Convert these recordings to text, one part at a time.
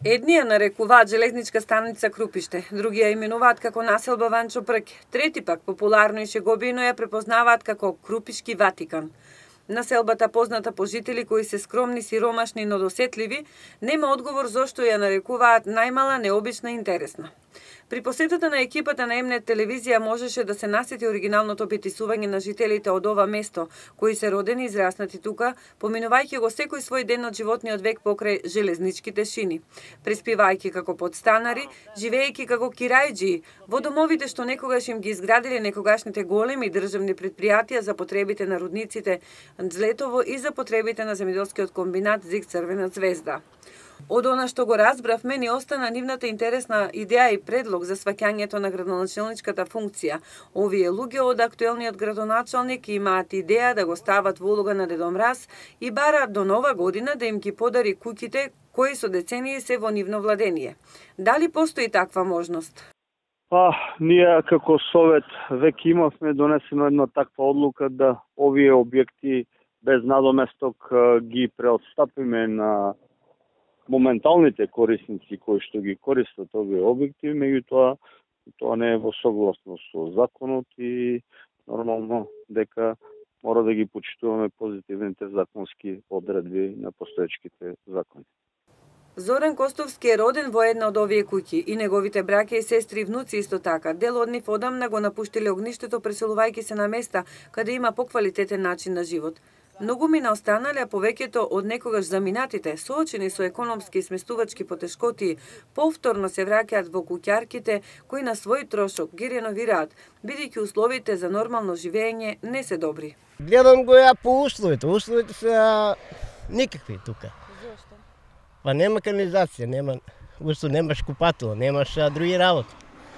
Едни ја нарекуваат железничка станица Крупиште, други ја именуваат како населба Ванчо Прке, трети пак популарно и шеговино ја препознаваат како Крупишки Ватикан. Населбата, позната по жители кои се скромни, сиромашни, но досетливи, нема одговор зошто ја нарекуваат најмала, необична и интересна. При посетата на екипата на М-нет телевизија можеше да се насети оригиналното притисување на жителите од ова место, кои се родени и израснати тука, поминувајќи го секој свој ден од животниот век покрај железничките шини, преспивајќи како подстанари, живеејќи како кирајџии, во домовите што некогаш им ги изградиле некогашните големи државни предпријатија за потребите на рудниците Злетово и за потребите на земјоделскиот комбинат Зик Црвена звезда. Од она што го разбравме, ни остана нивната интересна идеја и предлог за сваќањето на градоначалничката функција. Овие луѓе од актуелниот градоначалник имаат идеја да го стават во улога на Дедо Мраз и бараат до нова година да им ги подари куќите кои со децении се во нивно владение. Дали постои таква можност? Ние како совет веќе имавме донесено една таква одлука да овие објекти без надоместок ги преотстапиме на моменталните корисници кои што ги користат овие објекти, меѓутоа тоа не е во согласно со законот и нормално дека мора да ги почитуваме позитивните законски одредби на постоечките закони. Зоран Костовски е роден во една од овие куќи и неговите браќа и сестри и внуци исто така. Дел од нив одамна го напуштиле огништето преселувајќи се на места каде има поквалитетен начин на живот. Многу мина останале, а повеќето од некогаш заминатите, соочени со економски и сместувачки потешкоти, повторно се враќаат во куќарките кои на свој трошок ги реновираат, бидејќи условите за нормално живење не се добри. Гледам го ја по условите. Условите се никакви тука. Зошто? Па нема канализација, немаш купатило, немаш други работи.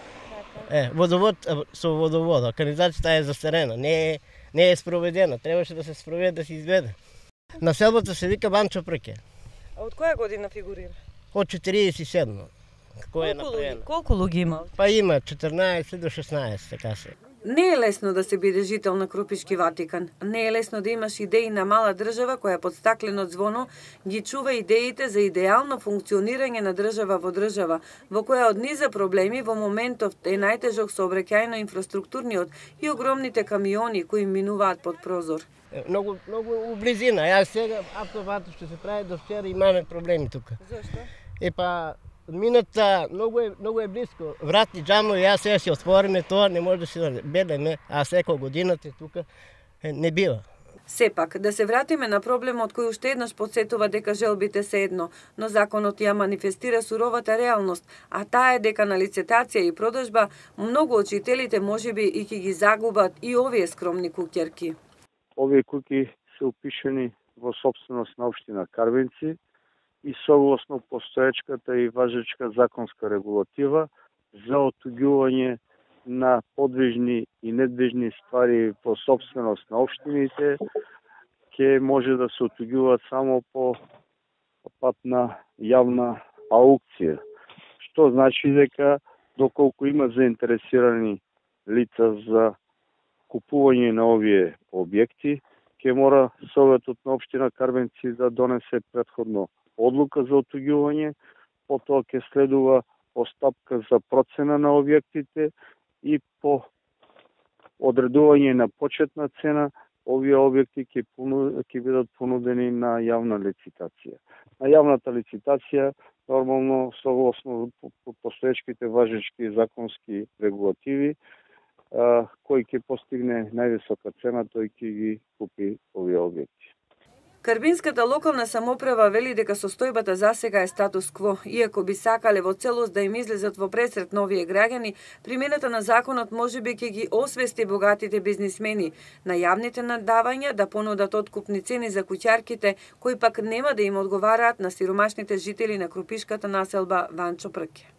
Водовод со водовод, канализацијата е застарена, не е спроведена, требаше да се спроведе, да се изведе. Населбата се вика Ванчо Прке. А од која година фигурира? Од 47. Кој е направено? Колку луѓе има? Па има 14 до 16, така се. Не е лесно да се биде жител на Крупишки Ватикан. Не е лесно да имаш идеи на мала држава која под стаклено звоно ги чува идеите за идеално функционирање на држава во држава, во која од низа проблеми во моментов е најтежок сообраќајно-инфраструктурниот и огромните камиони кои минуваат под прозор. Многу у близина. Јас сега автопатот што се прави до вчера имаме проблеми тука. Зошто? Мината многу е близко. Врати џамови, јас сега си отвориме тоа, не може да се бедеме, а секој годината тука не бива. Сепак, да се вратиме на проблемот кој уште еднаш подсетува дека желбите се едно, но законот ја манифестира суровата реалност, а таа е дека на лицитација и продажба многу од жителите можеби и ќе ги загубат и овие скромни куќерки. Овие куќи се упишани во сопственост на општина Карвенци и согласно постоечката и важечка законска регулатива за отуѓување на подвижни и недвижни ствари по сопственост на општините ќе може да се отуѓуваат само по пат на јавна аукција. Што значи дека доколку има заинтересирани лица за купување на овие објекти, ќе мора Советот на општина Карвенци да донесе претходно одлука за отуѓување, потоа ќе следува постапка за процена на објектите и по одредување на почетна цена овие објекти ќе бидат понудени на јавна лицитација. На јавната лицитација нормално согласно постоечките важечки законски регулативи кој ќе постигне највисока цена, тој ќе ги купи овие објекти. Карбинската локална самоуправа вели дека состојбата засега е статус кво, иако би сакале во целост да им излезат во пресрет новие граѓани, примената на законот можеби ќе ги освести богатите бизнисмени на јавните надавања да понудат откупни цени за куќарките, кои пак нема да им одговараат на сиромашните жители на крупишката населба Ванчо Прке.